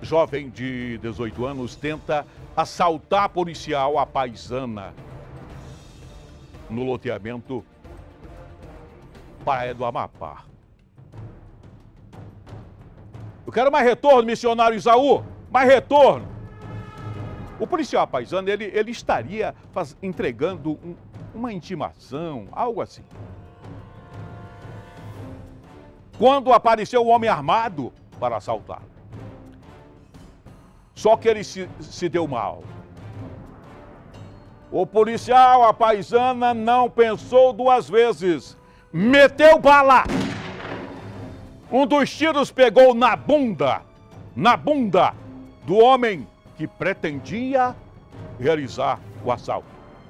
Jovem de 18 anos tenta assaltar policial à paisana no loteamento Praia do Amapá. Eu quero mais retorno, missionário Isaú, mais retorno. O policial paisano, ele estaria entregando uma intimação, algo assim. Quando apareceu um homem armado para assaltar. Só que ele se deu mal. O policial, a paisana, não pensou duas vezes. Meteu bala. Um dos tiros pegou na bunda do homem que pretendia realizar o assalto.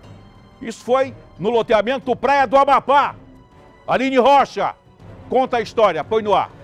Isso foi no loteamento Praia do Amapá. Aline Rocha conta a história, põe no ar.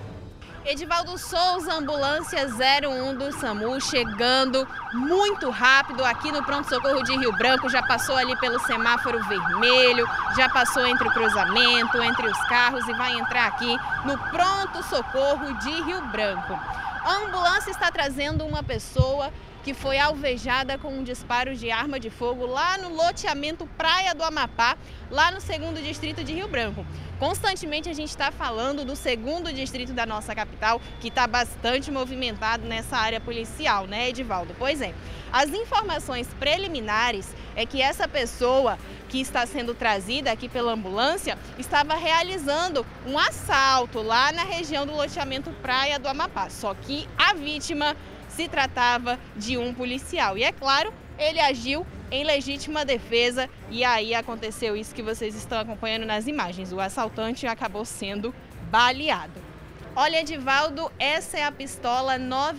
Edivaldo Souza, ambulância 01 do SAMU, chegando muito rápido aqui no pronto-socorro de Rio Branco, já passou ali pelo semáforo vermelho, já passou entre o cruzamento, entre os carros e vai entrar aqui no pronto-socorro de Rio Branco. A ambulância está trazendo uma pessoa que foi alvejada com um disparo de arma de fogo lá no loteamento Praia do Amapá, lá no 2º Distrito de Rio Branco. Constantemente a gente está falando do 2º Distrito da nossa capital, que está bastante movimentado nessa área policial, né, Edivaldo? Pois é, as informações preliminares é que essa pessoa que está sendo trazida aqui pela ambulância estava realizando um assalto lá na região do loteamento Praia do Amapá, só que a vítima se tratava de um policial. E é claro, ele agiu em legítima defesa e aí aconteceu isso que vocês estão acompanhando nas imagens. O assaltante acabou sendo baleado. Olha, Edivaldo, essa é a pistola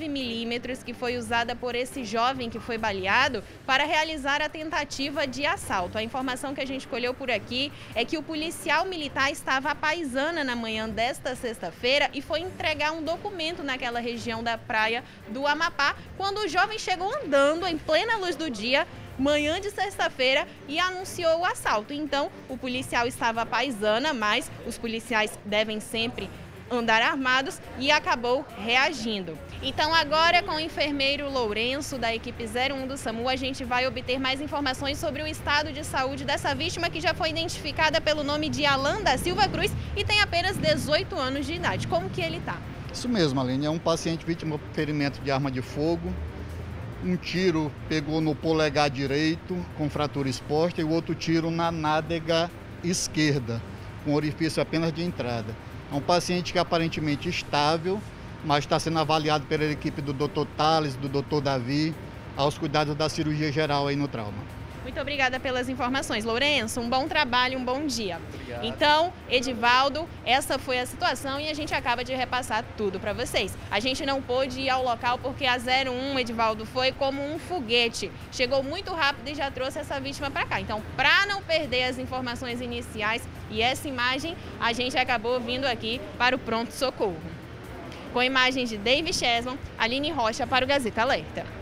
9mm que foi usada por esse jovem que foi baleado para realizar a tentativa de assalto. A informação que a gente colheu por aqui é que o policial militar estava à paisana na manhã desta sexta-feira e foi entregar um documento naquela região da Praia do Amapá, quando o jovem chegou andando em plena luz do dia, manhã de sexta-feira, e anunciou o assalto. Então, o policial estava à paisana, mas os policiais devem sempre andar armados, e acabou reagindo. Então agora, com o enfermeiro Lourenço da equipe 01 do SAMU, a gente vai obter mais informações sobre o estado de saúde dessa vítima, que já foi identificada pelo nome de Alan da Silva Cruz e tem apenas 18 anos de idade. Como que ele está? Isso mesmo, Aline, é um paciente vítima de ferimento de arma de fogo. Um tiro pegou no polegar direito, com fratura exposta, e o outro tiro na nádega esquerda, com orifício apenas de entrada. É um paciente que é aparentemente estável, mas está sendo avaliado pela equipe do Dr. Thales, do Dr. Davi, aos cuidados da cirurgia geral aí no trauma. Muito obrigada pelas informações, Lourenço. Um bom trabalho, um bom dia. Obrigado. Então, Edivaldo, essa foi a situação e a gente acaba de repassar tudo para vocês. A gente não pôde ir ao local porque a 01, Edivaldo, foi como um foguete. Chegou muito rápido e já trouxe essa vítima para cá. Então, para não perder as informações iniciais e essa imagem, a gente acabou vindo aqui para o pronto-socorro. Com imagens de David Chesman, Aline Rocha para o Gazeta Alerta.